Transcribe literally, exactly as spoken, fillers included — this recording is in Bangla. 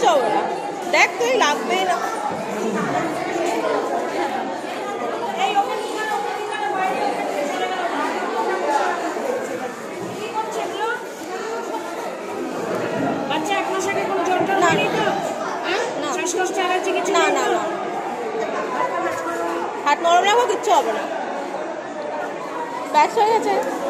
কিচ্ছু হবে না, দেখ তুই লাগবেই না। না না না, হাত নরম রাখো, কিচ্ছু হবে না, ব্যাস হয়ে গেছে।